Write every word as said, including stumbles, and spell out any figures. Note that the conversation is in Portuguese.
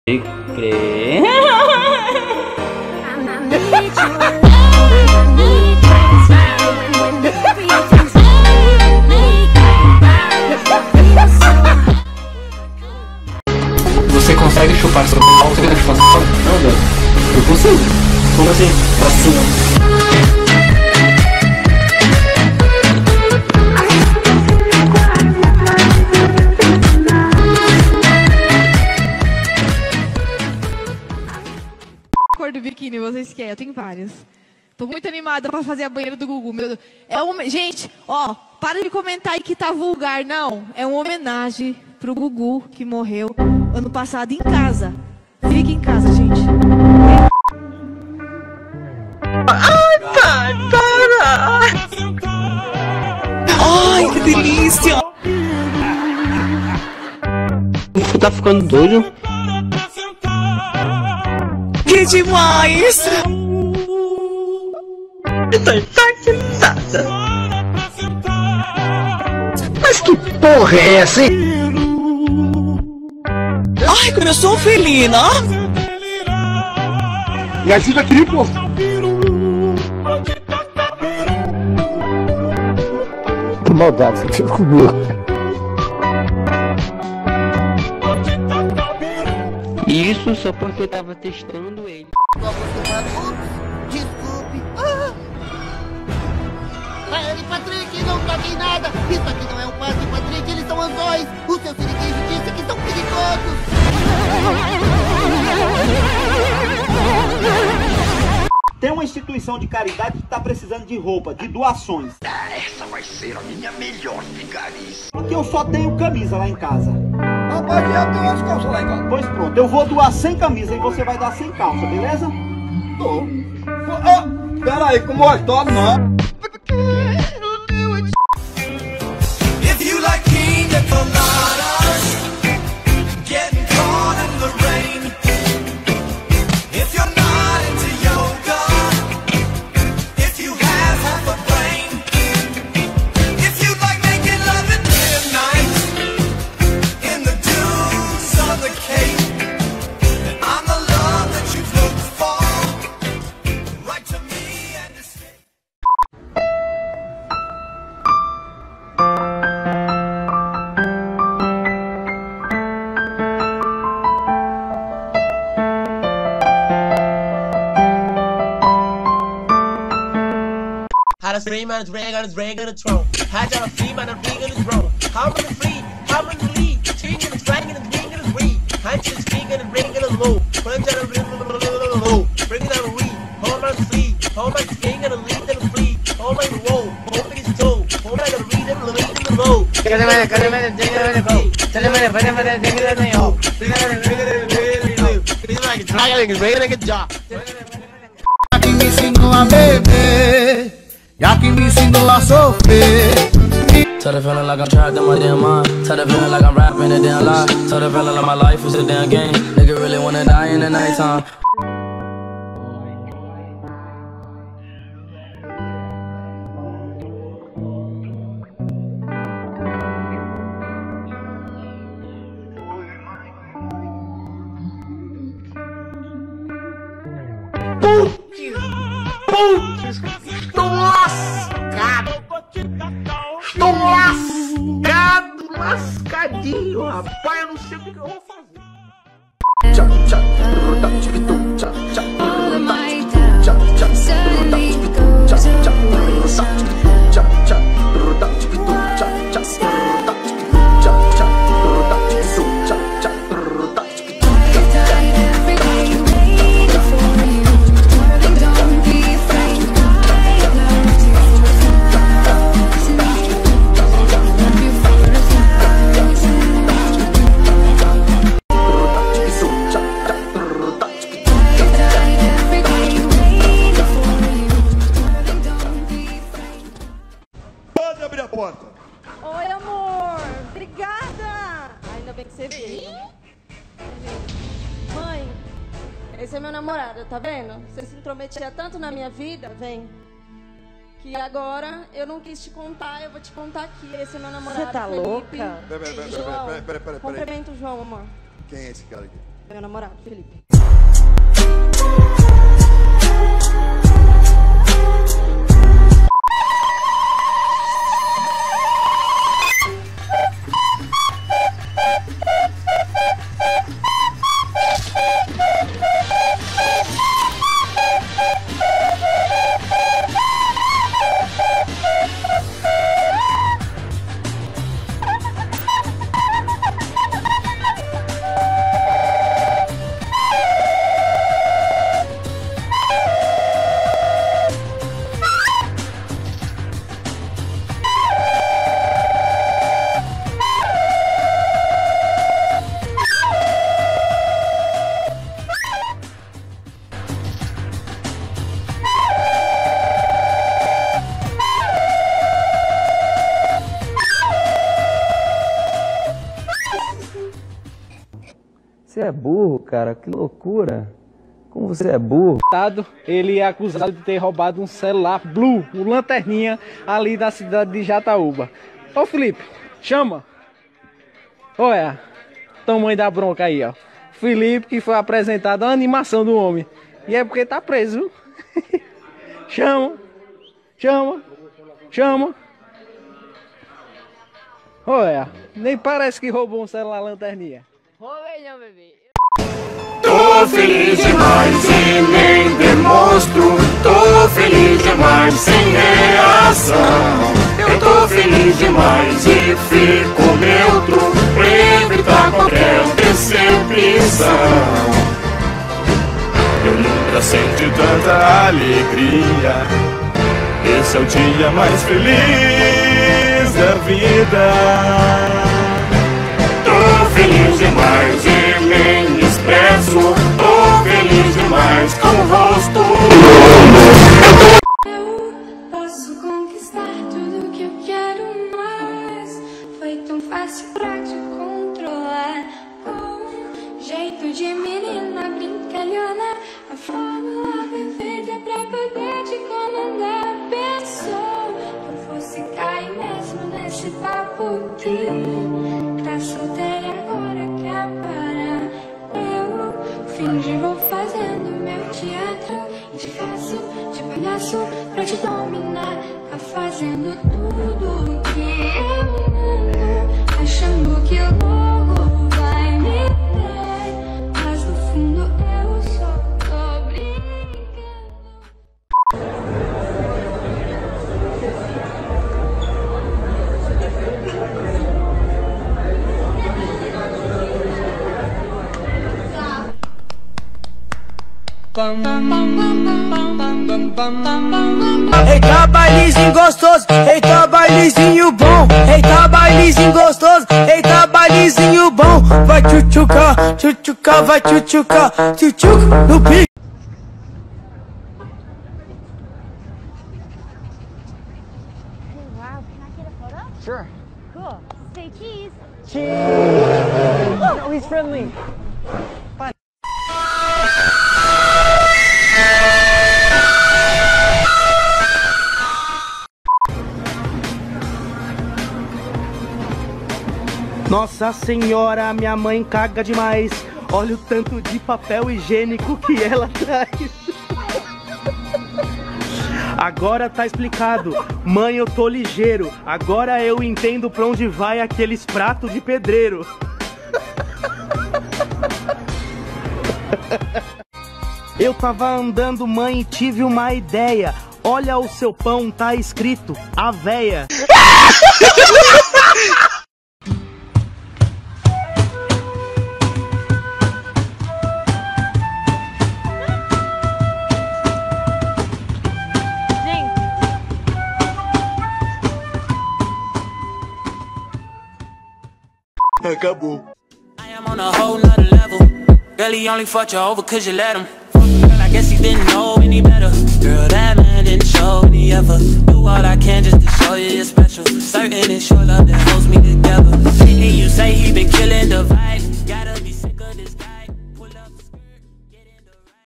Crer. Você consegue chupar seu pau? Você consegue chupar seu pau? Não, velho. Eu consigo. Como assim? Pra cima. Cor do biquíni vocês querem? Eu tenho várias. Tô muito animada pra fazer a banheira do Gugu. Meu Deus. É uma... Gente, ó, para de comentar aí que tá vulgar, não. É uma homenagem pro Gugu, que morreu ano passado em casa. Fique em casa, gente. Ai, pai, para! Ai, que delícia! Você tá ficando doido? Que demais! Eu tô impactada. Mas que porra é essa, hein? Ai, como eu sou felina! Me ajuda aqui, pô! Que maldade você fez comigo. Isso só porque eu tava testando ele. Desculpe. Ah. Ele, Patrick, não toque em nada. Isso aqui não é um passe, Patrick. Eles são anzóis. O seu siriguejo disse que são perigosos. Tem uma instituição de caridade que está precisando de roupa, de doações. Ah, essa vai ser a minha melhor vigarice. Porque eu só tenho camisa lá em casa. Rapaz, eu tenho umas calças lá em casa. Pois pronto, eu vou doar cem camisas e você vai dar cem calças, beleza? Tô. Ah, pera aí, como é que não? If you like pina coladas, getting caught in the rain. If you're not into yoga, if you have half a brain. If you like making love at midnight, in the dunes of the Cape, then I'm the love that you've looked for. Write to me and escape. How to scream on a drag on a drag on a throne. How to free on a ring on a throne. How to free, how to lead. Swing and a drag and a ring and a read. How to speak and a ring and a low. Punch on a ring and a low. Bring it on a read. Hold on free. Hold on swing and a lead and a free. Hold on roll. Hold on his toe. Hold on a read and a lead and a low. Get him in, get him in, get him in, go. Tell him in, put him in, get him in, go. Bring it on a ring and a ring and a low. Bring it like a drag and a ring and a jaw. Que me ensinou a beber, já que me ensinou a sofrer. Tell the feeling like I'm trapped in my damn mind. Tell the feeling like I'm rapping a damn lie. Tell the feeling like my life is a damn game. Nigga really wanna die in the nighttime. Putz, estou lascado. Estou lascado, lascadinho, rapaz. Eu não sei o que eu vou fazer. Tchau, tchau, tchau, tchau, Oi, amor. Obrigada. Ainda bem que você veio. Mãe, esse é meu namorado, tá vendo? Você se intrometia tanto na minha vida, vem. Que agora eu não quis te contar, eu vou te contar aqui. Esse é meu namorado. Você tá Felipe. louca? Pera, pera, pera, João, pera, pera, pera, pera. cumprimenta o João, amor. Quem é esse cara aqui? Meu namorado, Felipe. Você é burro, cara, que loucura. Como você é burro. Ele é acusado de ter roubado um celular Blue, um lanterninha, ali da cidade de Jataúba. Ô Felipe, chama. Olha, tamanho da bronca aí, ó. Felipe que foi apresentado a animação do homem. E é porque tá preso, viu? Chama, chama, chama. Olha, nem parece que roubou um celular lanterninha. Roubei não, bebê. Tô feliz demais e nem demonstro. Tô feliz demais sem reação. Eu tô feliz demais e fico neutro pra evitar qualquer decepção. Eu nunca senti tanta alegria. Esse é o dia mais feliz da vida. Tô feliz demais e nem expresso. Tô feliz demais com o rosto. Eu posso conquistar tudo que eu quero mais. Foi tão fácil pra te controlar. Com jeito de menina brincalhona, a fórmula perfeita pra poder te comandar. Pensou que eu fosse cair mesmo nesse papo que tá solteira agora quer parar. Eu fingi, vou fazendo meu teatro e te faço de palhaço pra te dominar. Tá fazendo tudo que eu mando, achando que logo vai me dar, mas no fundo eu só tô brincando. Eita bailezinho gostoso, eita bailezinho bom. Eita bailezinho gostoso, eita bailezinho bom. Vai tchutchuca, tchutchuca, vai tchutchuca, tchutchuca no pique. Wow, can I get a photo? Sure. Cool. Say cheese. Cheese. Oh, he's friendly. Fine. Nossa senhora, minha mãe caga demais. Olha o tanto de papel higiênico que ela traz. Agora tá explicado. Mãe, eu tô ligeiro. Agora eu entendo pra onde vai aqueles pratos de pedreiro. Eu tava andando, mãe, e tive uma ideia. Olha o seu pão, tá escrito a véia. Acabou. I am on a whole nother level. Girl, he only fucked you over cause you let him. Girl, I guess he didn't know any better. Girl, that man didn't show me ever. Do all I can just to show you you're special. Certain it's your love that holds me together. And you say he been killing the vibe. Gotta be sick of this guy.